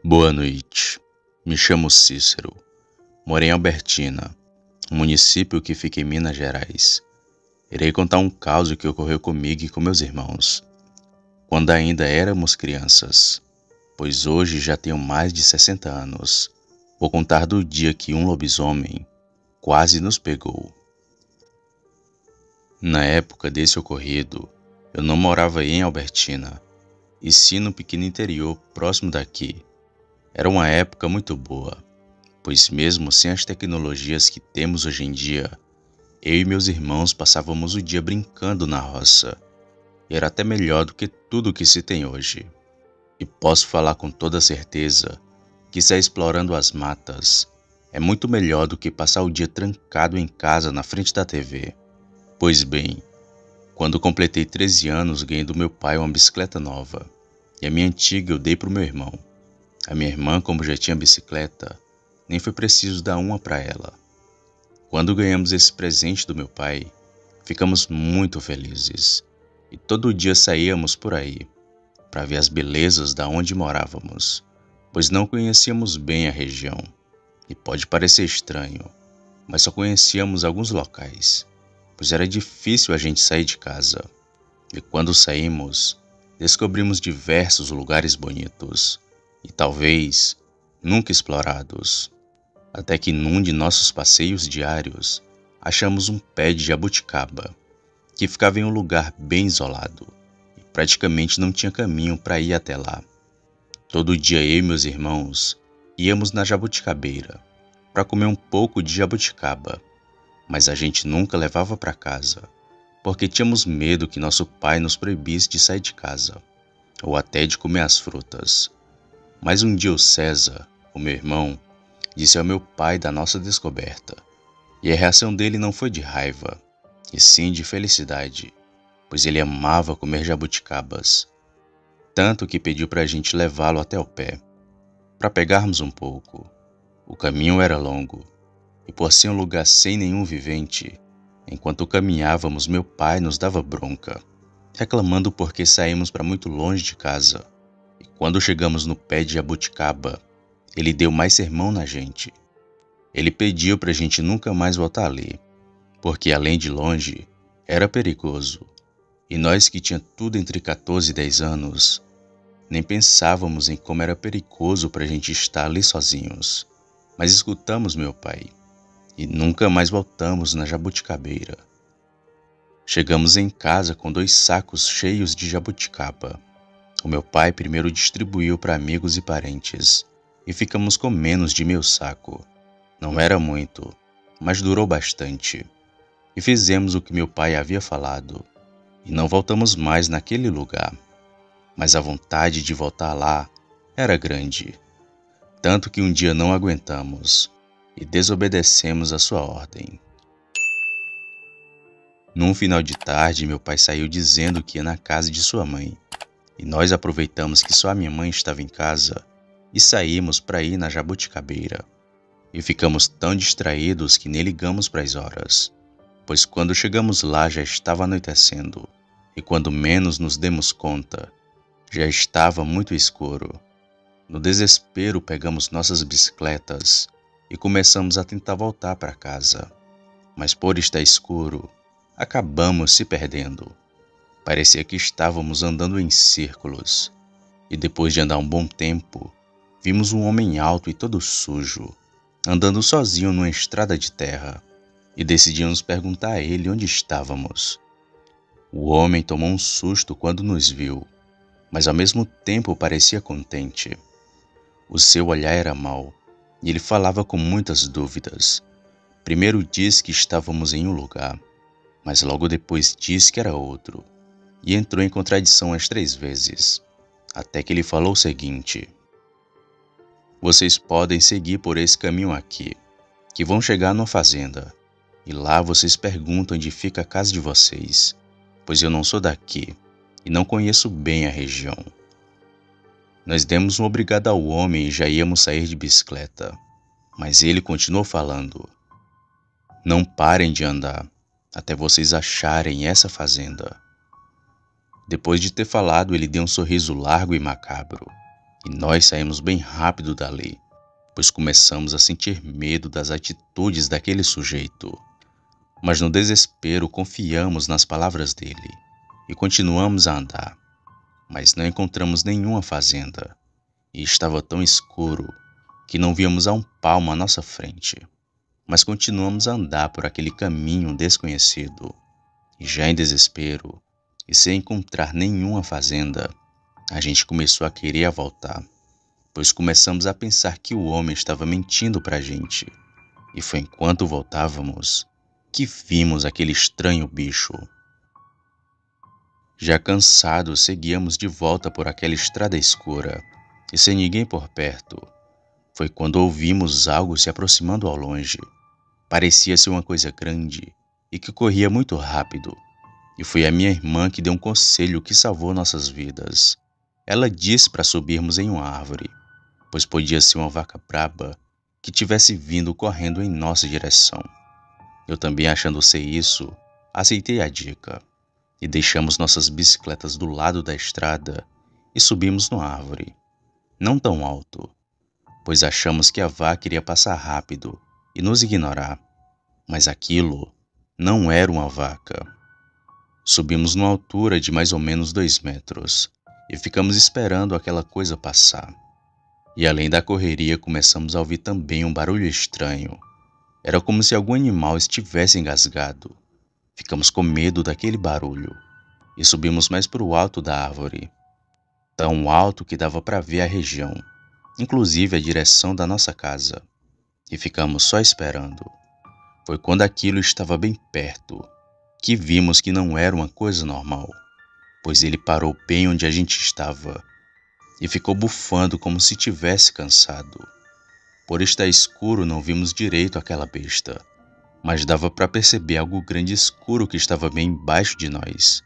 Boa noite. Me chamo Cícero. Moro em Albertina, um município que fica em Minas Gerais. Irei contar um caso que ocorreu comigo e com meus irmãos, quando ainda éramos crianças, pois hoje já tenho mais de 60 anos. Vou contar do dia que um lobisomem quase nos pegou. Na época desse ocorrido, eu não morava em Albertina, e sim no pequeno interior próximo daqui. Era uma época muito boa, pois mesmo sem as tecnologias que temos hoje em dia, eu e meus irmãos passávamos o dia brincando na roça, e era até melhor do que tudo que se tem hoje. E posso falar com toda certeza que sair explorando as matas é muito melhor do que passar o dia trancado em casa na frente da TV. Pois bem, quando completei 13 anos, ganhei do meu pai uma bicicleta nova, e a minha antiga eu dei para o meu irmão. A minha irmã, como já tinha bicicleta, nem foi preciso dar uma para ela. Quando ganhamos esse presente do meu pai, ficamos muito felizes, e todo dia saíamos por aí, para ver as belezas da onde morávamos, pois não conhecíamos bem a região, e pode parecer estranho, mas só conhecíamos alguns locais, pois era difícil a gente sair de casa. E quando saímos, descobrimos diversos lugares bonitos, e talvez nunca explorados. Até que num de nossos passeios diários, achamos um pé de jabuticaba, que ficava em um lugar bem isolado, e praticamente não tinha caminho para ir até lá. Todo dia eu e meus irmãos íamos na jabuticabeira, para comer um pouco de jabuticaba, mas a gente nunca levava para casa, porque tínhamos medo que nosso pai nos proibisse de sair de casa, ou até de comer as frutas. Mas um dia o César, o meu irmão, disse ao meu pai da nossa descoberta, e a reação dele não foi de raiva, e sim de felicidade, pois ele amava comer jabuticabas, tanto que pediu para a gente levá-lo até o pé, para pegarmos um pouco. O caminho era longo, e por ser um lugar sem nenhum vivente, enquanto caminhávamos meu pai nos dava bronca, reclamando porque saímos para muito longe de casa, e quando chegamos no pé de jabuticaba, ele deu mais sermão na gente. Ele pediu para a gente nunca mais voltar ali, porque além de longe, era perigoso, e nós que tinha tudo entre 14 e 10 anos, nem pensávamos em como era perigoso para a gente estar ali sozinhos. Mas escutamos meu pai, e nunca mais voltamos na jabuticabeira. Chegamos em casa com 2 sacos cheios de jabuticaba. O meu pai primeiro distribuiu para amigos e parentes, e ficamos com menos de meio saco. Não era muito, mas durou bastante. E fizemos o que meu pai havia falado, e não voltamos mais naquele lugar. Mas a vontade de voltar lá era grande, tanto que um dia não aguentamos e desobedecemos a sua ordem. Num final de tarde, meu pai saiu dizendo que ia na casa de sua mãe, e nós aproveitamos que só a minha mãe estava em casa e saímos para ir na jabuticabeira. E ficamos tão distraídos que nem ligamos para as horas, pois quando chegamos lá já estava anoitecendo, e quando menos nos demos conta, já estava muito escuro. No desespero, pegamos nossas bicicletas e começamos a tentar voltar para casa. Mas por estar escuro, acabamos se perdendo. Parecia que estávamos andando em círculos. E depois de andar um bom tempo, vimos um homem alto e todo sujo, andando sozinho numa estrada de terra, e decidimos perguntar a ele onde estávamos. O homem tomou um susto quando nos viu, mas ao mesmo tempo parecia contente. O seu olhar era mau, e ele falava com muitas dúvidas. Primeiro disse que estávamos em um lugar, mas logo depois disse que era outro, e entrou em contradição as 3 vezes, até que ele falou o seguinte: "Vocês podem seguir por esse caminho aqui, que vão chegar numa fazenda, e lá vocês perguntam onde fica a casa de vocês, pois eu não sou daqui e não conheço bem a região." Nós demos uma obrigada ao homem e já íamos sair de bicicleta, mas ele continuou falando: "Não parem de andar, até vocês acharem essa fazenda." Depois de ter falado, ele deu um sorriso largo e macabro, E nós saímos bem rápido dali, pois começamos a sentir medo das atitudes daquele sujeito. Mas no desespero confiamos nas palavras dele e continuamos a andar. Mas não encontramos nenhuma fazenda e estava tão escuro que não víamos a um palmo à nossa frente. Mas continuamos a andar por aquele caminho desconhecido. E já em desespero, e sem encontrar nenhuma fazenda, a gente começou a querer voltar, pois começamos a pensar que o homem estava mentindo pra gente. E foi enquanto voltávamos que vimos aquele estranho bicho. Já cansados, seguíamos de volta por aquela estrada escura, e sem ninguém por perto. Foi quando ouvimos algo se aproximando ao longe. Parecia ser uma coisa grande e que corria muito rápido. E foi a minha irmã que deu um conselho que salvou nossas vidas. Ela disse para subirmos em uma árvore, pois podia ser uma vaca braba que tivesse vindo correndo em nossa direção. Eu também, achando ser isso, aceitei a dica e deixamos nossas bicicletas do lado da estrada e subimos numa árvore. Não tão alto, pois achamos que a vaca iria passar rápido e nos ignorar, mas aquilo não era uma vaca. Subimos numa altura de mais ou menos 2 metros e ficamos esperando aquela coisa passar. E além da correria, começamos a ouvir também um barulho estranho. Era como se algum animal estivesse engasgado. Ficamos com medo daquele barulho e subimos mais para o alto da árvore, tão alto que dava para ver a região, inclusive a direção da nossa casa, e ficamos só esperando. Foi quando aquilo estava bem perto que vimos que não era uma coisa normal, pois ele parou bem onde a gente estava e ficou bufando como se tivesse cansado. Por estar escuro, não vimos direito aquela besta, mas dava para perceber algo grande e escuro que estava bem embaixo de nós.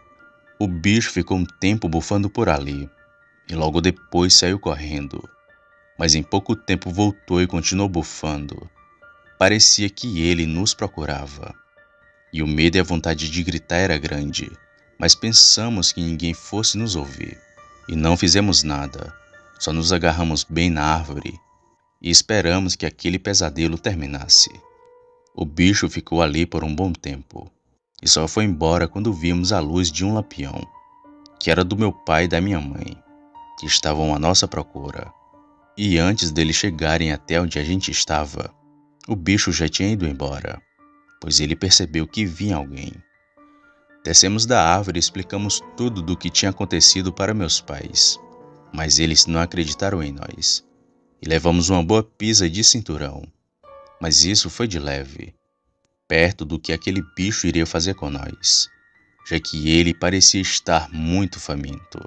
O bicho ficou um tempo bufando por ali e logo depois saiu correndo, mas em pouco tempo voltou e continuou bufando. Parecia que ele nos procurava. E o medo e a vontade de gritar era grande, mas pensamos que ninguém fosse nos ouvir. E não fizemos nada, só nos agarramos bem na árvore e esperamos que aquele pesadelo terminasse. O bicho ficou ali por um bom tempo, e só foi embora quando vimos a luz de um lampião, que era do meu pai e da minha mãe, que estavam à nossa procura. E antes deles chegarem até onde a gente estava, o bicho já tinha ido embora, pois ele percebeu que vinha alguém. Descemos da árvore e explicamos tudo do que tinha acontecido para meus pais, mas eles não acreditaram em nós. E levamos uma boa pisa de cinturão, mas isso foi de leve, perto do que aquele bicho iria fazer com nós, já que ele parecia estar muito faminto.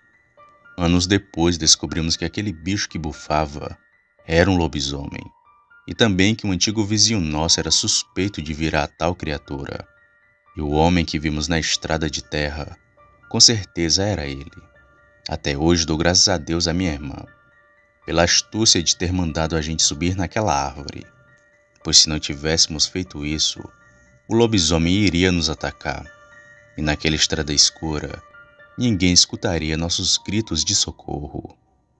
Anos depois descobrimos que aquele bicho que bufava era um lobisomem, e também que um antigo vizinho nosso era suspeito de virar a tal criatura. E o homem que vimos na estrada de terra, com certeza era ele. Até hoje dou graças a Deus à minha irmã, pela astúcia de ter mandado a gente subir naquela árvore, pois se não tivéssemos feito isso, o lobisomem iria nos atacar, e naquela estrada escura, ninguém escutaria nossos gritos de socorro.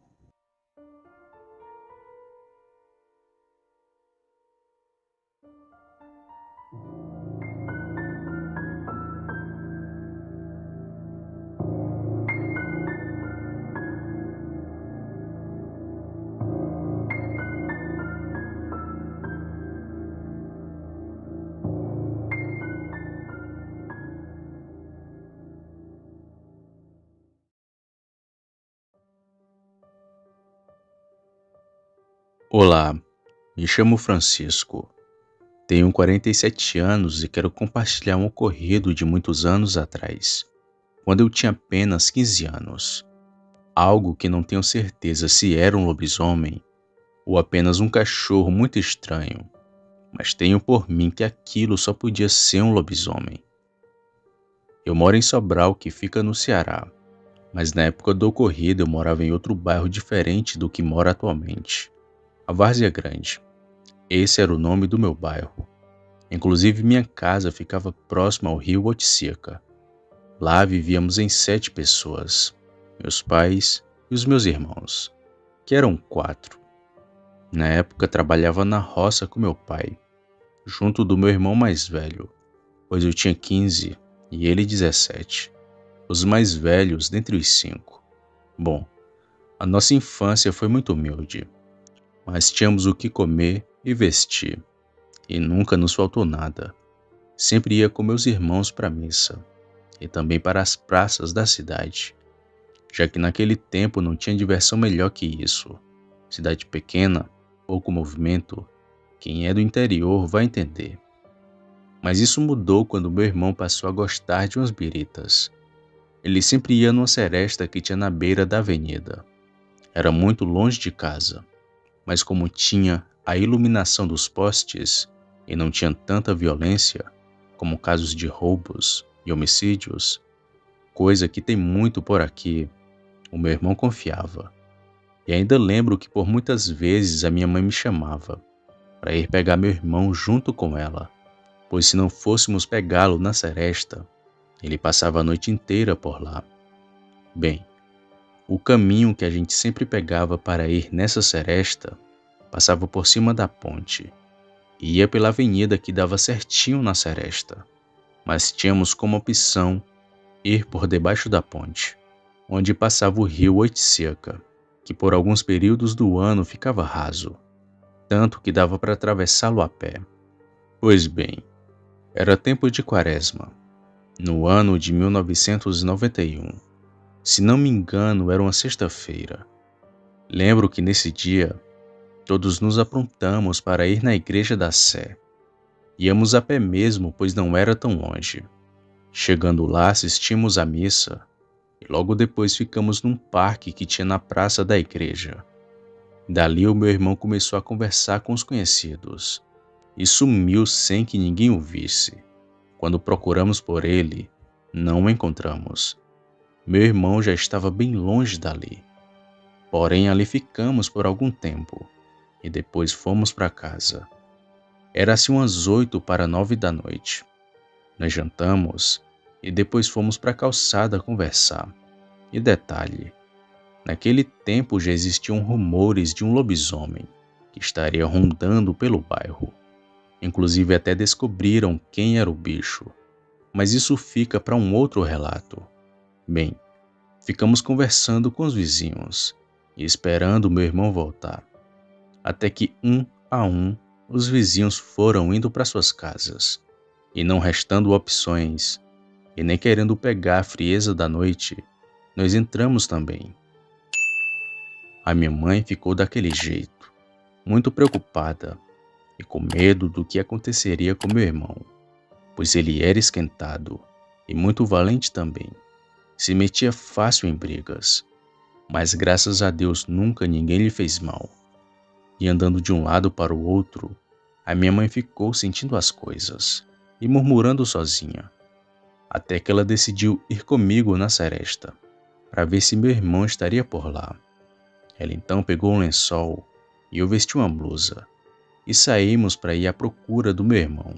Olá, me chamo Francisco, tenho 47 anos e quero compartilhar um ocorrido de muitos anos atrás, quando eu tinha apenas 15 anos. Algo que não tenho certeza se era um lobisomem ou apenas um cachorro muito estranho, mas tenho por mim que aquilo só podia ser um lobisomem. Eu moro em Sobral, que fica no Ceará, mas na época do ocorrido eu morava em outro bairro diferente do que moro atualmente, a Várzea Grande. Esse era o nome do meu bairro. Inclusive minha casa ficava próxima ao rio Oiticica. Lá vivíamos em 7 pessoas: meus pais, e os meus irmãos, que eram 4. Na época trabalhava na roça com meu pai, junto do meu irmão mais velho, pois eu tinha 15 e ele 17, os mais velhos dentre os 5. Bom, a nossa infância foi muito humilde, mas tínhamos o que comer e vestir, e nunca nos faltou nada. Sempre ia com meus irmãos para a missa, e também para as praças da cidade, já que naquele tempo não tinha diversão melhor que isso. Cidade pequena, pouco movimento, quem é do interior vai entender. Mas isso mudou quando meu irmão passou a gostar de umas biritas. Ele sempre ia numa seresta que tinha na beira da avenida. Era muito longe de casa, mas como tinha a iluminação dos postes e não tinha tanta violência, como casos de roubos e homicídios, coisa que tem muito por aqui, o meu irmão confiava. E ainda lembro que por muitas vezes a minha mãe me chamava para ir pegar meu irmão junto com ela, pois se não fôssemos pegá-lo na seresta, ele passava a noite inteira por lá. Bem, o caminho que a gente sempre pegava para ir nessa seresta passava por cima da ponte e ia pela avenida que dava certinho na seresta, mas tínhamos como opção ir por debaixo da ponte, onde passava o rio Oiticica, que por alguns períodos do ano ficava raso, tanto que dava para atravessá-lo a pé. Pois bem, era tempo de quaresma, no ano de 1991. Se não me engano, era uma sexta-feira. Lembro que nesse dia, todos nos aprontamos para ir na igreja da Sé. Íamos a pé mesmo, pois não era tão longe. Chegando lá, assistimos à missa e logo depois ficamos num parque que tinha na praça da igreja. Dali o meu irmão começou a conversar com os conhecidos e sumiu sem que ninguém o visse. Quando procuramos por ele, não o encontramos. Meu irmão já estava bem longe dali. Porém, ali ficamos por algum tempo e depois fomos para casa. Era assim umas 8 para 9 da noite. Nós jantamos e depois fomos para a calçada conversar. E detalhe, naquele tempo já existiam rumores de um lobisomem que estaria rondando pelo bairro. Inclusive até descobriram quem era o bicho, mas isso fica para um outro relato. Bem, ficamos conversando com os vizinhos e esperando meu irmão voltar, até que um a um os vizinhos foram indo para suas casas, e não restando opções, e nem querendo pegar a frieza da noite, nós entramos também. A minha mãe ficou daquele jeito, muito preocupada e com medo do que aconteceria com meu irmão, pois ele era esquentado e muito valente também. Se metia fácil em brigas, mas graças a Deus nunca ninguém lhe fez mal. E andando de um lado para o outro, a minha mãe ficou sentindo as coisas e murmurando sozinha, até que ela decidiu ir comigo na seresta, para ver se meu irmão estaria por lá. Ela então pegou um lençol e eu vesti uma blusa, e saímos para ir à procura do meu irmão.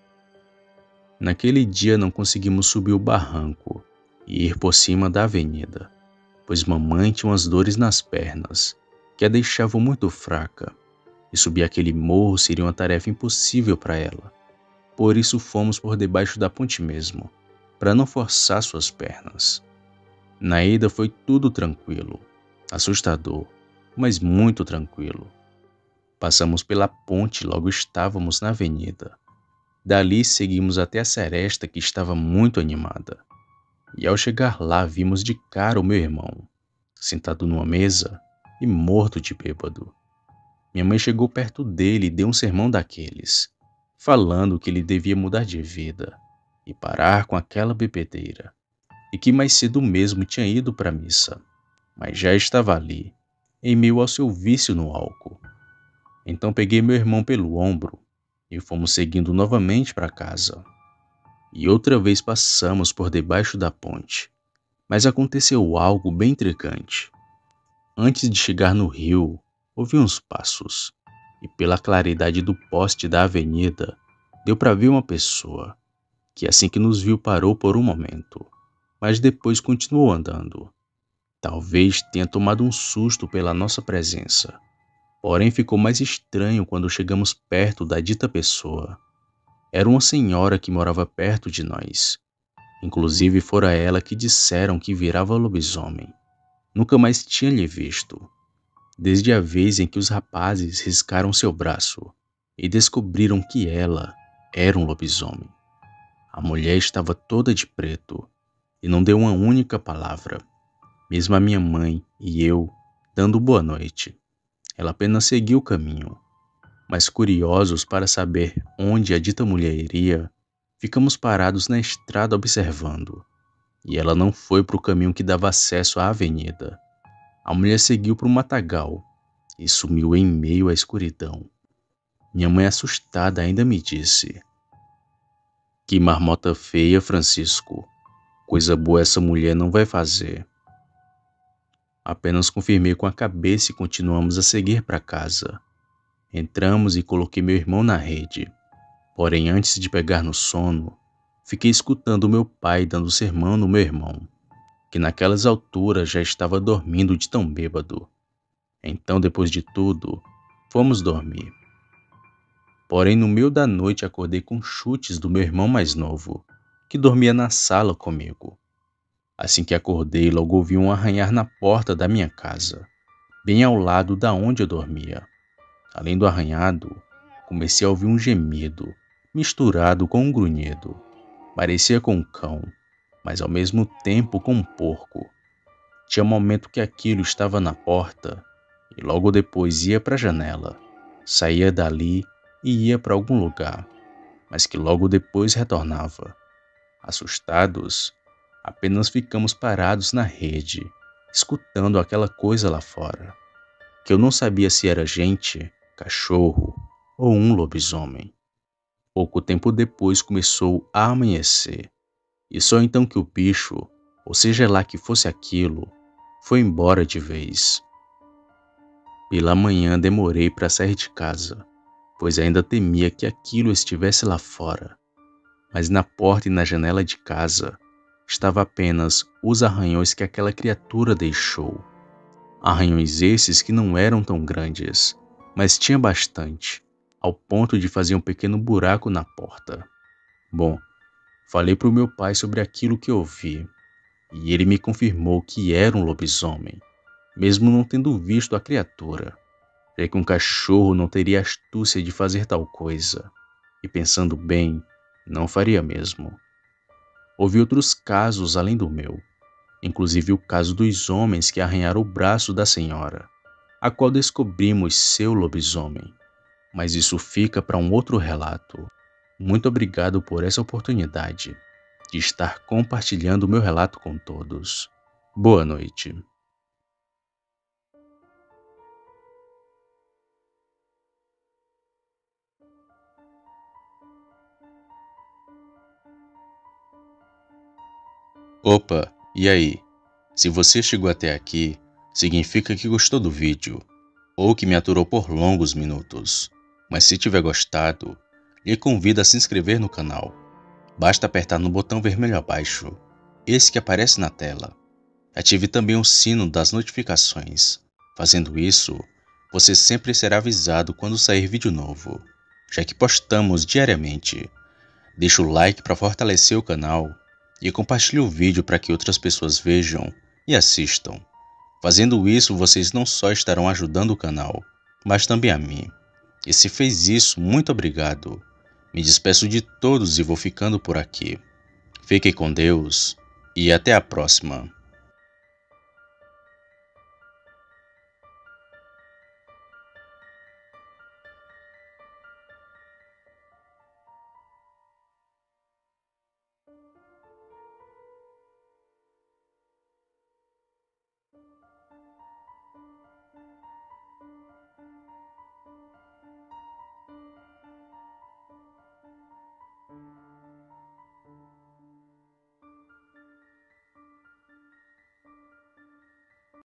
Naquele dia não conseguimos subir o barranco e ir por cima da avenida, pois mamãe tinha umas dores nas pernas, que a deixavam muito fraca, e subir aquele morro seria uma tarefa impossível para ela. Por isso fomos por debaixo da ponte mesmo, para não forçar suas pernas. Na ida foi tudo tranquilo, assustador, mas muito tranquilo. Passamos pela ponte e logo estávamos na avenida. Dali seguimos até a seresta, que estava muito animada. E ao chegar lá vimos de cara o meu irmão, sentado numa mesa e morto de bêbado. Minha mãe chegou perto dele e deu um sermão daqueles, falando que ele devia mudar de vida e parar com aquela bebedeira, e que mais cedo mesmo tinha ido para a missa, mas já estava ali, em meio ao seu vício no álcool. Então peguei meu irmão pelo ombro e fomos seguindo novamente para casa. E outra vez passamos por debaixo da ponte, mas aconteceu algo bem intrigante. Antes de chegar no rio, ouvi uns passos, e pela claridade do poste da avenida, deu para ver uma pessoa, que assim que nos viu parou por um momento, mas depois continuou andando. Talvez tenha tomado um susto pela nossa presença, porém ficou mais estranho quando chegamos perto da dita pessoa. Era uma senhora que morava perto de nós. Inclusive fora ela que disseram que virava lobisomem. Nunca mais tinha lhe visto, desde a vez em que os rapazes riscaram seu braço e descobriram que ela era um lobisomem. A mulher estava toda de preto e não deu uma única palavra, mesmo a minha mãe e eu dando boa noite. Ela apenas seguiu o caminho, mas curiosos para saber onde a dita mulher iria, ficamos parados na estrada observando, e ela não foi para o caminho que dava acesso à avenida. A mulher seguiu para o matagal e sumiu em meio à escuridão. Minha mãe, assustada, ainda me disse: "Que marmota feia, Francisco. Coisa boa essa mulher não vai fazer." Apenas confirmei com a cabeça e continuamos a seguir para casa. Entramos e coloquei meu irmão na rede. Porém, antes de pegar no sono, fiquei escutando meu pai dando sermão no meu irmão, que naquelas alturas já estava dormindo de tão bêbado. Então, depois de tudo, fomos dormir. Porém, no meio da noite acordei com chutes do meu irmão mais novo, que dormia na sala comigo. Assim que acordei, logo ouvi um arranhar na porta da minha casa, bem ao lado da onde eu dormia. Além do arranhado, comecei a ouvir um gemido, misturado com um grunhido. Parecia com um cão, mas ao mesmo tempo com um porco. Tinha um momento que aquilo estava na porta, e logo depois ia para a janela, saía dali e ia para algum lugar, mas que logo depois retornava. Assustados, apenas ficamos parados na rede, escutando aquela coisa lá fora, que eu não sabia se era gente, cachorro ou um lobisomem. Pouco tempo depois começou a amanhecer, e só então que o bicho, ou seja lá que fosse aquilo, foi embora de vez. Pela manhã demorei para sair de casa, pois ainda temia que aquilo estivesse lá fora. Mas na porta e na janela de casa estava apenas os arranhões que aquela criatura deixou. Arranhões esses que não eram tão grandes, mas tinha bastante, ao ponto de fazer um pequeno buraco na porta. Bom, falei para o meu pai sobre aquilo que ouvi, e ele me confirmou que era um lobisomem, mesmo não tendo visto a criatura, já que um cachorro não teria a astúcia de fazer tal coisa, e pensando bem, não faria mesmo. Houve outros casos além do meu, inclusive o caso dos homens que arranharam o braço da senhora, a qual descobrimos seu lobisomem. Mas isso fica para um outro relato. Muito obrigado por essa oportunidade de estar compartilhando o meu relato com todos. Boa noite. Opa, e aí? Se você chegou até aqui, significa que gostou do vídeo, ou que me aturou por longos minutos. Mas se tiver gostado, lhe convido a se inscrever no canal. Basta apertar no botão vermelho abaixo, esse que aparece na tela. Ative também o sino das notificações. Fazendo isso, você sempre será avisado quando sair vídeo novo, já que postamos diariamente. Deixe o like para fortalecer o canal e compartilhe o vídeo para que outras pessoas vejam e assistam. Fazendo isso, vocês não só estarão ajudando o canal, mas também a mim. E se fez isso, muito obrigado. Me despeço de todos e vou ficando por aqui. Fiquem com Deus e até a próxima.